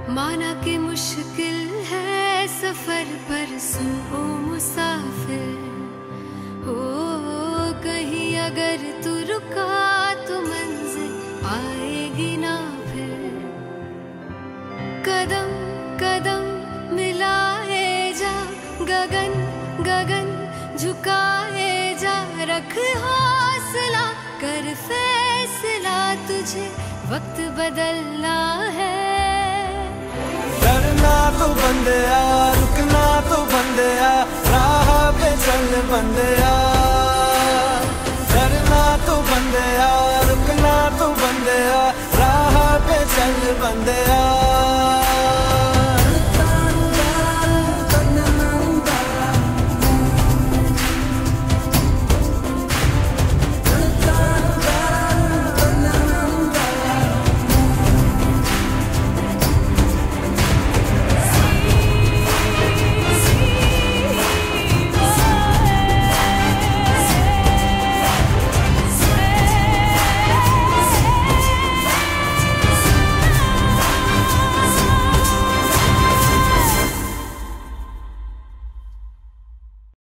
माना कि मुश्किल है सफर पर सुन ओ मुसाफिर, हो कहीं अगर तू रुका तो मंजिल आएगी ना फिर। कदम कदम मिलाए जा, गगन गगन झुकाए जा, रख हौसला कर फैसला, तुझे वक्त बदलना है।